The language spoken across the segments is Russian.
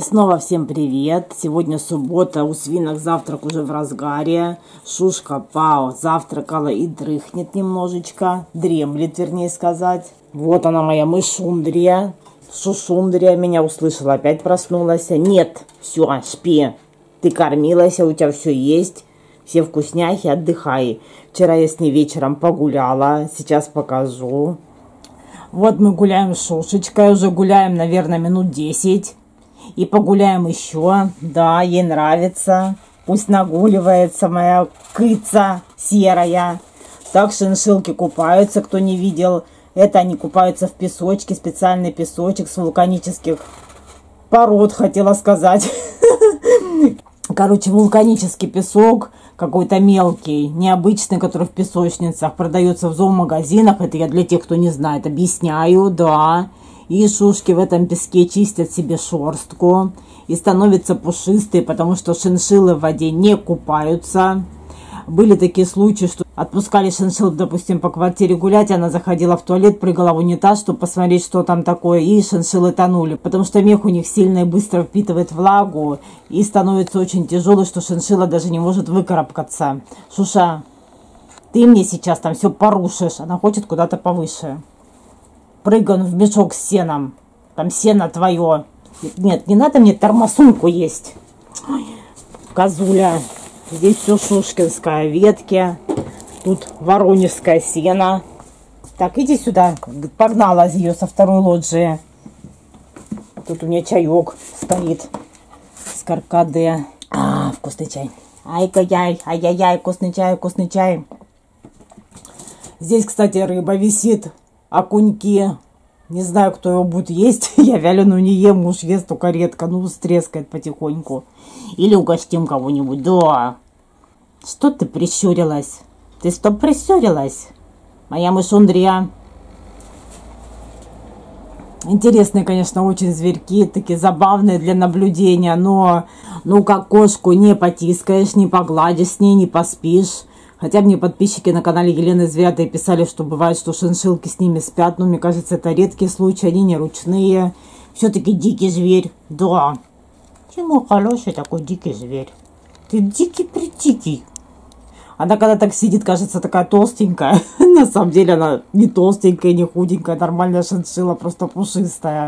снова всем привет! Сегодня суббота, у свинок завтрак уже в разгаре. Шушка Пау завтракала и дрыхнет немножечко, дремлет, вернее сказать. Вот она, моя мышундрия. Шушундрия меня услышала, опять проснулась. Нет, все, спи. Ты кормилась, у тебя все есть. Все вкусняхи, отдыхай. Вчера я с ней вечером погуляла, сейчас покажу. Вот мы гуляем с Шушечкой, уже гуляем, наверное, минут 10. И погуляем еще. Да, ей нравится. Пусть нагуливается моя кыца серая. Так шиншиллки купаются, кто не видел. Это они купаются в песочке, специальный песочек с вулканических пород, хотела сказать. Короче, вулканический песок, какой-то мелкий, необычный, который в песочницах продается в зоомагазинах. Это я для тех, кто не знает, объясняю, да. И шушки в этом песке чистят себе шерстку и становятся пушистые, потому что шиншиллы в воде не купаются. Были такие случаи, что отпускали шиншилл, допустим, по квартире гулять, она заходила в туалет, прыгала в унитаз, чтобы посмотреть, что там такое, и шиншиллы тонули, потому что мех у них сильно и быстро впитывает влагу и становится очень тяжелый, что шиншилла даже не может выкарабкаться. Шуша, ты мне сейчас там все порушишь, она хочет куда-то повыше. Прыган в мешок с сеном. Там сено твое. Нет, не надо мне тормосунку есть. Ой, козуля. Здесь все шушкинское, ветки. Тут воронежское сено. Так, иди сюда. Погнала ее со второй лоджии. Тут у меня чаек стоит. С каркаде. Вкусный чай. Ай-яй-яй, ай-яй-яй, вкусный чай, вкусный чай. Здесь, кстати, рыба висит. Окуньки. Не знаю, кто его будет есть. Я вяленую не ем, муж ест только редко. Ну, стрескает потихоньку. Или угостим кого-нибудь. Да. Что ты прищурилась? Ты что прищурилась? Моя мышундрия. Интересные, конечно, очень зверьки. Такие забавные для наблюдения. Но, ну, как кошку не потискаешь, не погладишь с ней, не поспишь. Хотя мне подписчики на канале Елены Звятой писали, что бывает, что шиншиллки с ними спят. Но мне кажется, это редкие случаи, они не ручные. Все-таки дикий зверь. Да. Ты мой хороший такой дикий зверь. Ты дикий-придикий. Она когда так сидит, кажется, такая толстенькая. На самом деле она не толстенькая, не худенькая. Нормальная шиншилла, просто пушистая.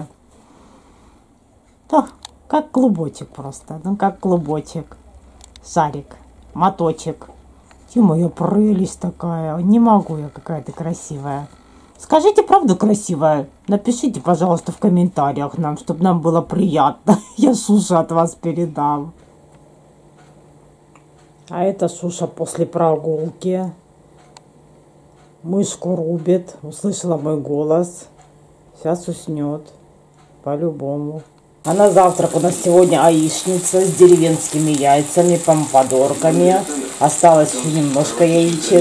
Да, как клубочек просто. Ну, как клубочек. Шарик. Моточек. Ты моя прелесть такая. Не могу я, какая ты красивая. Скажите правду красивая. Напишите, пожалуйста, в комментариях нам, чтобы нам было приятно. Я Шуша от вас передам. А это Шуша после прогулки. Мышку рубит. Услышала мой голос. Сейчас уснет. По-любому. А на завтрак у нас сегодня яичница с деревенскими яйцами, помпадорками. Осталось еще немножко яичек.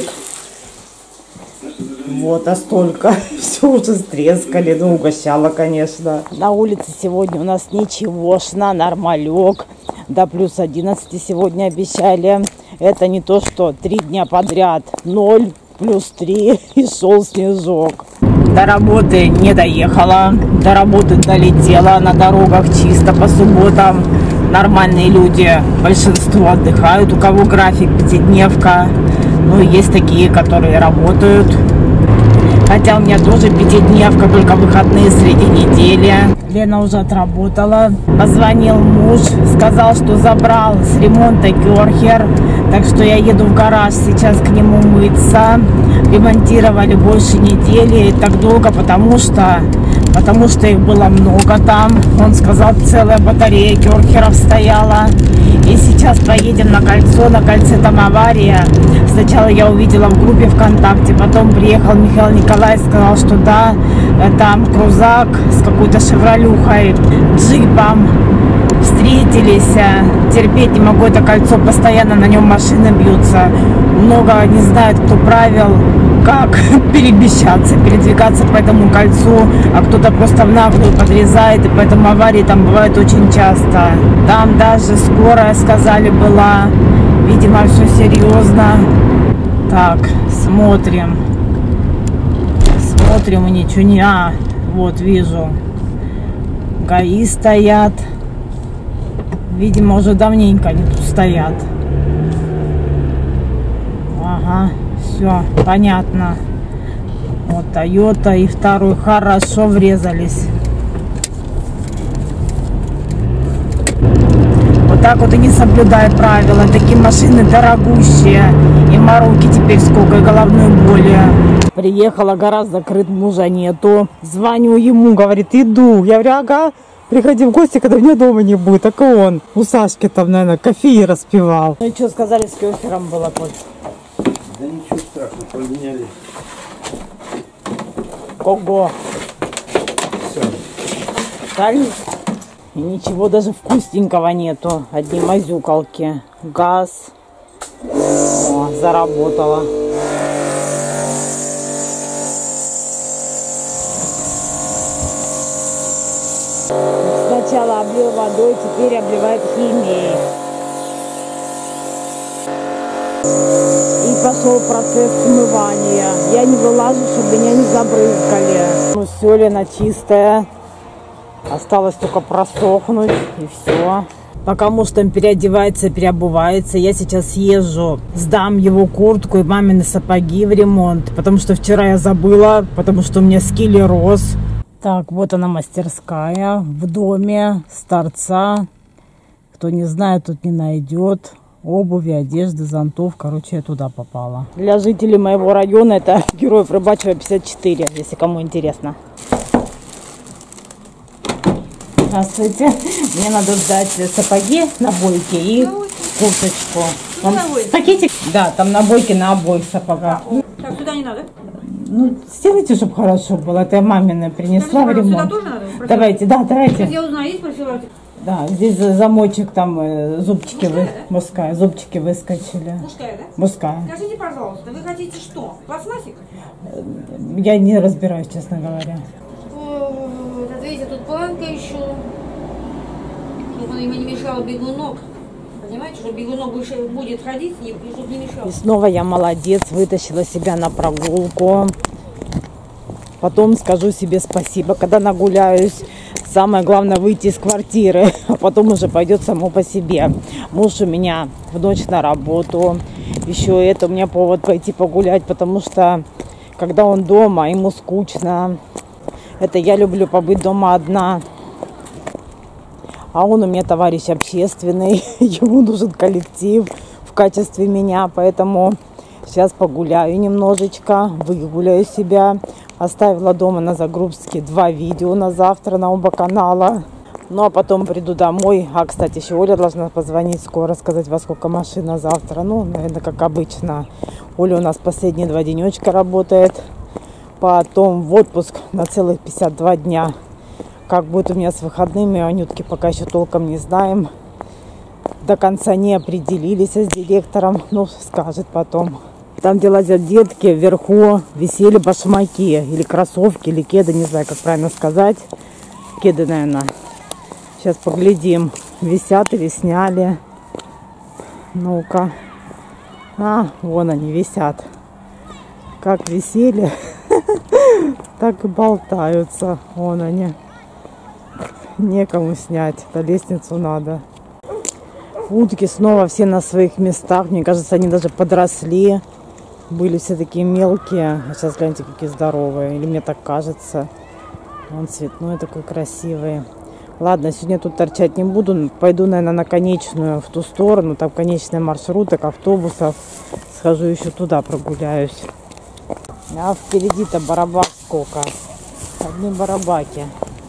Вот, а столько. Все уже стрескали. Ну, угощала, конечно. На улице сегодня у нас ничегошно, нормалек. До плюс 11 сегодня обещали. Это не то, что 3 дня подряд. 0, плюс 3 и шел снежок. До работы не доехала, до работы долетела, на дорогах чисто по субботам. Нормальные люди, большинство отдыхают, у кого график пятидневка. Ну, есть такие, которые работают. Хотя у меня тоже пятидневка, только выходные среди недели. Лена уже отработала. Позвонил муж, сказал, что забрал с ремонта керхер. Так что я еду в гараж сейчас к нему мыться. Ремонтировали больше недели. И так долго, потому что их было много там. Он сказал, целая батарея керхеров стояла. И сейчас поедем на кольцо. На кольце там авария. Сначала я увидела в группе ВКонтакте. Потом приехал Михаил Николаевич, сказал, что да, там крузак с какой-то шевролюхой, джипом. Встретились. Терпеть не могу это кольцо. Постоянно на нем машины бьются. Много не знают, кто правил, как перемещаться, передвигаться по этому кольцу, а кто-то просто в наглую подрезает, и поэтому аварии там бывают очень часто. Там даже скорая, сказали, была. Видимо, все серьезно. Так, смотрим. Смотрим, и ничего не... вот, вижу. ГАИ стоят. Видимо, уже давненько они тут стоят. Ага, все, понятно. Вот Toyota и второй хорошо врезались. Вот так вот и не соблюдай правила. Такие машины дорогущие. И мороки теперь сколько, и головной боли. Приехала, гараж закрыт, мужа нету. Звоню ему, говорит, иду. Я говорю, ага, приходи в гости, когда меня дома не будет. Так и он у Сашки там, наверное, кофе распивал. Ну и что сказали, с кефиром было, Коль? Да ничего страшного, поменяли. Ого! Все. Дали? И ничего даже вкусненького нету. Одни мазюкалки. Газ. О, заработала. Сначала облил водой, теперь обливает химией. И пошел процесс смывания. Я не вылажу, чтобы меня не забрызгали. Ну все, Лена чистая. Осталось только просохнуть и все. Пока муж там переодевается, переобувается, я сейчас съезжу, сдам его куртку и мамины сапоги в ремонт. Потому что вчера я забыла, потому что у меня скелероз. Так, вот она мастерская в доме с торца. Кто не знает, тут не найдет. Обуви, одежды, зонтов. Короче, я туда попала. Для жителей моего района это Героев Рыбачьего 54, если кому интересно. Здравствуйте. Мне надо сдать сапоги на бойке и курточку. Пакетик? Да, там на бойке на обоих сапогах. Так, сюда не надо? Ну, сделайте, чтобы хорошо было. Это я мамина принесла в ремонт. Сюда тоже надо? Давайте, да, давайте. Сейчас я узнаю, есть профилактика? Да, здесь замочек, там зубчики, мужская, зубчики выскочили. Мужская, да? Мужская. Скажите, пожалуйста, вы хотите что? Пластмассик? Я не разбираюсь, честно говоря. Вот, видите, тут планка еще. Чтобы он ему не мешал бегунок. Понимаете, что бегунок будет ходить, и чтобы не мешал. И снова я молодец, вытащила себя на прогулку. Потом скажу себе спасибо, когда нагуляюсь. Самое главное выйти из квартиры, а потом уже пойдет само по себе. Муж у меня в ночь на работу. Еще это у меня повод пойти погулять, потому что когда он дома, ему скучно. Это я люблю побыть дома одна. А он у меня товарищ общественный, ему нужен коллектив в качестве меня, поэтому сейчас погуляю немножечко, выгуляю себя. Оставила дома на загрузке 2 видео на завтра на оба канала. Ну а потом приду домой. А, кстати, еще Оля должна позвонить скоро, сказать, во сколько машина завтра. Ну, наверное, как обычно. Оля у нас последние 2 денечка работает. Потом в отпуск на целых 52 дня. Как будет у меня с выходными, Анютки пока еще толком не знаем. До конца не определились с директором. Ну, скажет потом. Там, где лазят детки, вверху висели башмаки. Или кроссовки, или кеды, не знаю, как правильно сказать. Кеды, наверное. Сейчас поглядим, висят или сняли. Ну-ка. А, вон они висят. Как висели, так и болтаются. Вон они. Некому снять. Это лестницу надо. Утки снова все на своих местах. Мне кажется, они даже подросли. Были все такие мелкие. А сейчас гляньте, какие здоровые. Или мне так кажется. Он цветной такой красивый. Ладно, сегодня тут торчать не буду. Пойду, наверное, на конечную в ту сторону. Там конечные маршруты, автобусов. Схожу еще туда, прогуляюсь. А впереди-то барабак сколько. Одни барабаки.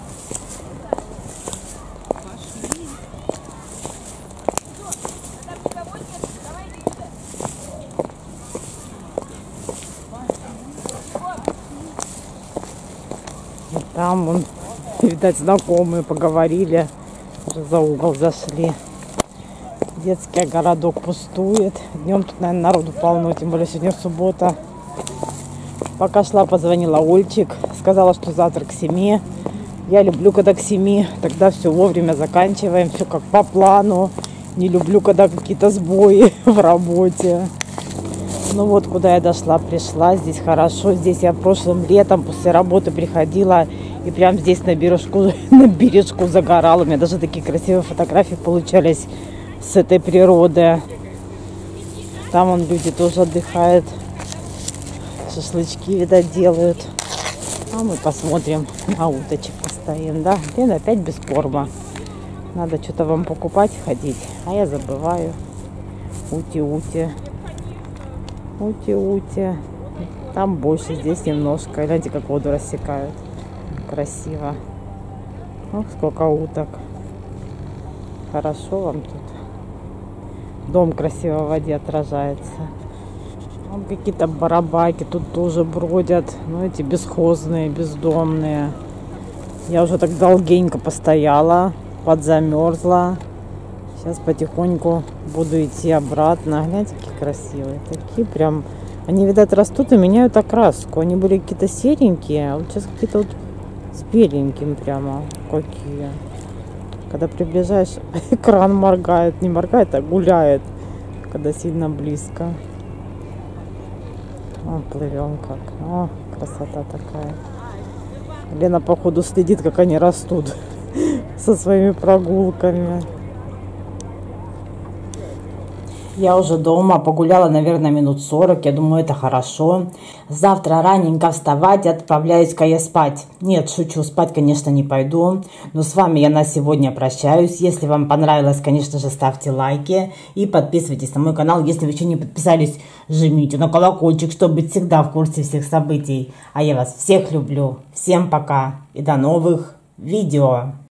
И там вон, видать, знакомые поговорили. Уже за угол зашли. Детский городок пустует. Днем тут, наверное, народу полно, тем более сегодня суббота. Пока шла, позвонила Ольчик. Сказала, что завтра к 7. Я люблю, когда к 7. Тогда все вовремя заканчиваем. Все как по плану. Не люблю, когда какие-то сбои в работе. Ну вот, куда я дошла, пришла. Здесь хорошо. Здесь я прошлым летом после работы приходила И прям здесь на бережку загорал. У меня даже такие красивые фотографии получались с этой природы. Там вон люди тоже отдыхают. Шашлычки, видать, делают. А мы посмотрим, на уточек постоим, да? Лена опять без корма. Надо что-то вам покупать, ходить. А я забываю. Ути-ути. Ути-ути. Там больше, здесь немножко. Гляньте, как воду рассекают. Красиво. Ох, сколько уток. Хорошо вам тут. Дом красиво в воде отражается. Там какие-то барабаки тут тоже бродят. Ну, эти бесхозные, бездомные. Я уже так долгенько постояла, подзамерзла. Сейчас потихоньку буду идти обратно. Гляньте, какие красивые. Такие прям... Они, видать, растут и меняют окраску. Они были какие-то серенькие, а вот сейчас какие-то вот с беленьким прямо. Какие. Когда приближаешь, экран моргает. Не моргает, а гуляет, когда сильно близко. О, плывем как. О, красота такая. Лена, походу, следит, как они растут со своими прогулками. Я уже дома, погуляла, наверное, минут 40. Я думаю, это хорошо. Завтра раненько вставать и отправляюсь-ка я спать. Нет, шучу, спать, конечно, не пойду. Но с вами я на сегодня прощаюсь. Если вам понравилось, конечно же, ставьте лайки. И подписывайтесь на мой канал. Если вы еще не подписались, жмите на колокольчик, чтобы быть всегда в курсе всех событий. А я вас всех люблю. Всем пока и до новых видео.